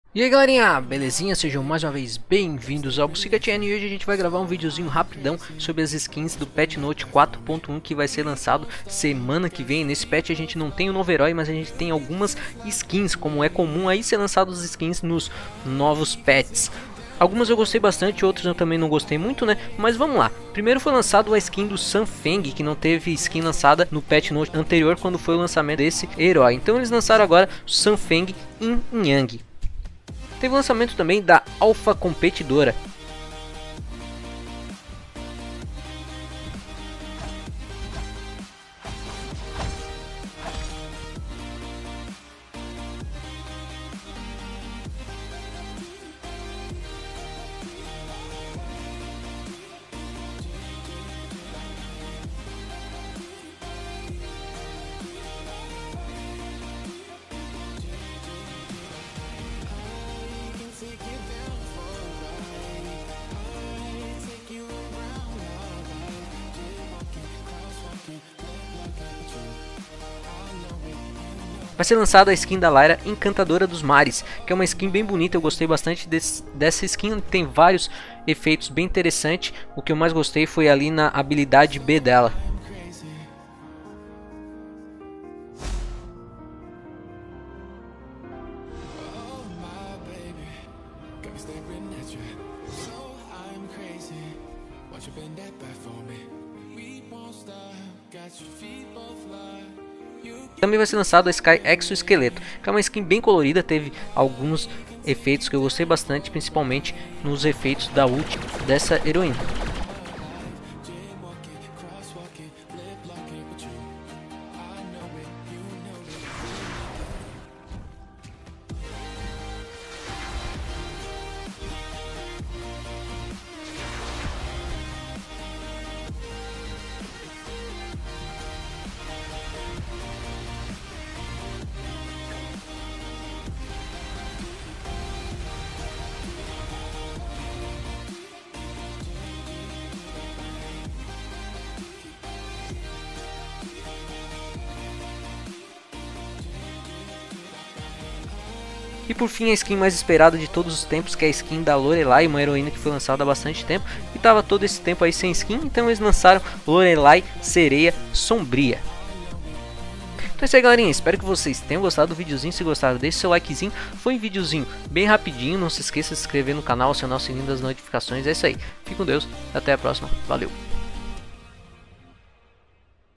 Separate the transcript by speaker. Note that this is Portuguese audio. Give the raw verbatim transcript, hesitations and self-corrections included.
Speaker 1: E aí galerinha, belezinha? Sejam mais uma vez bem-vindos ao Bucicatiano e hoje a gente vai gravar um videozinho rapidão sobre as skins do Patch Note quatro ponto um que vai ser lançado semana que vem. Nesse patch a gente não tem o novo herói, mas a gente tem algumas skins, como é comum aí ser lançados skins nos novos patches. Algumas eu gostei bastante, outras eu também não gostei muito, né? Mas vamos lá. Primeiro foi lançado a skin do Sun Feng, que não teve skin lançada no Patch Note anterior quando foi o lançamento desse herói. Então eles lançaram agora o Sun Feng Yin Yang. Teve o lançamento também da Alpha Competidora. Vai ser lançada a skin da Lyra Encantadora dos Mares, que é uma skin bem bonita, eu gostei bastante desse, dessa skin, tem vários efeitos bem interessantes. O que eu mais gostei foi ali na habilidade B dela. Também vai ser lançado a Sky Exoesqueleto, que é uma skin bem colorida, teve alguns efeitos que eu gostei bastante, principalmente nos efeitos da ult dessa heroína. E por fim a skin mais esperada de todos os tempos, que é a skin da Lorelai, uma heroína que foi lançada há bastante tempo e estava todo esse tempo aí sem skin, então eles lançaram Lorelai Sereia Sombria. Então é isso aí galerinha, espero que vocês tenham gostado do videozinho. Se gostaram, deixe seu likezinho, foi um videozinho bem rapidinho, não se esqueça de se inscrever no canal, acionar o sininho das notificações. É isso aí, fique com Deus, até a próxima, valeu!